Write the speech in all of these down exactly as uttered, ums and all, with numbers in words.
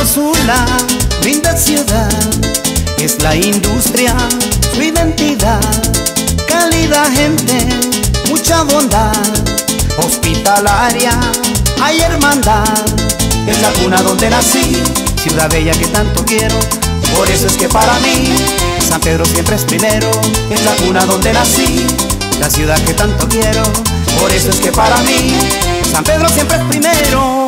Sula, linda ciudad, es la industria, su identidad, cálida gente, mucha bondad, hospitalaria, hay hermandad, es la cuna donde nací, ciudad bella que tanto quiero, por eso es que para mí San Pedro siempre es primero, es la cuna donde nací, la ciudad que tanto quiero, por eso es que para mí San Pedro siempre es primero.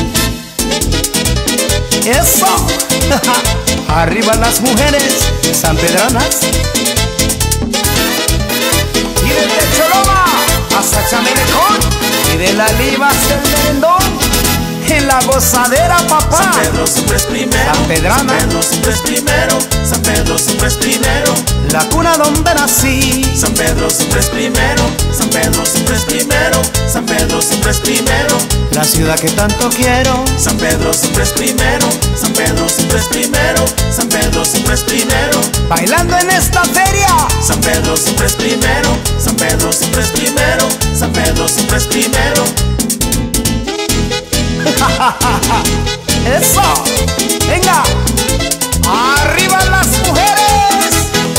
¡Eso! Arriba las mujeres sanpedranas. Y desde Choloma hasta Chamelecón, y de la Liva hasta el Merendón, en la gozadera, papá. San Pedro siempre es primero, sanpedrana. San Pedro siempre es primero, San Pedro siempre es primero, la cuna donde nací. San Pedro siempre es primero, San Pedro siempre es primero, San Pedro siempre es primero, la ciudad que tanto quiero. San Pedro siempre es primero, San Pedro siempre es primero, San Pedro siempre es primero, Bailando en esta feria. San Pedro siempre es primero, San Pedro siempre es primero, San Pedro siempre es primero. ¡Eso! ¡Venga! ¡Arriba las mujeres!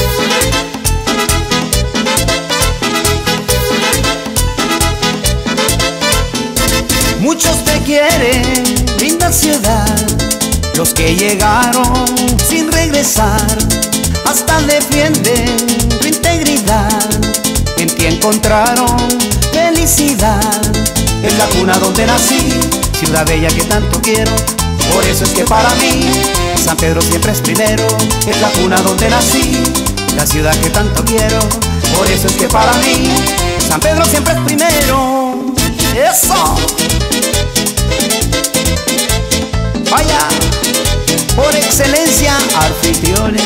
Muchos te quieren, linda ciudad, los que llegaron sin regresar, hasta defienden tu integridad, en ti encontraron felicidad, es la cuna donde nací, ciudad bella que tanto quiero, por eso es que para mí San Pedro siempre es primero, es la cuna donde nací, la ciudad que tanto quiero, por eso es que para mí San Pedro siempre es primero. ¡Eso! Vaya, por excelencia, anfitriones.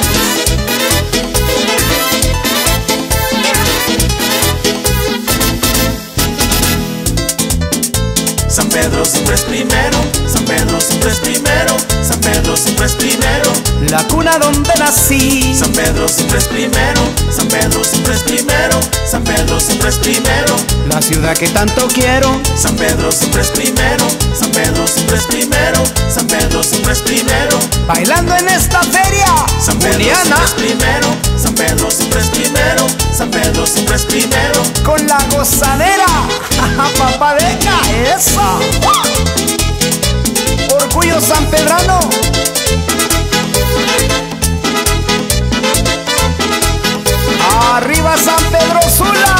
San Pedro siempre es primero, San Pedro siempre es primero, San Pedro siempre es primero, la cuna donde nací. San Pedro siempre es primero, San Pedro siempre es primero, San Pedro siempre es primero, la ciudad que tanto quiero. San Pedro siempre es primero, San Pedro siempre es primero, San Pedro siempre es primero, Bailando en esta feria. San Pedro Juliana, siempre es primero, San Pedro siempre es primero, San Pedro siempre es primero, con la gozadera. Papá, venga, eso. Orgullo sanpedrano. Arriba San Pedro Sula.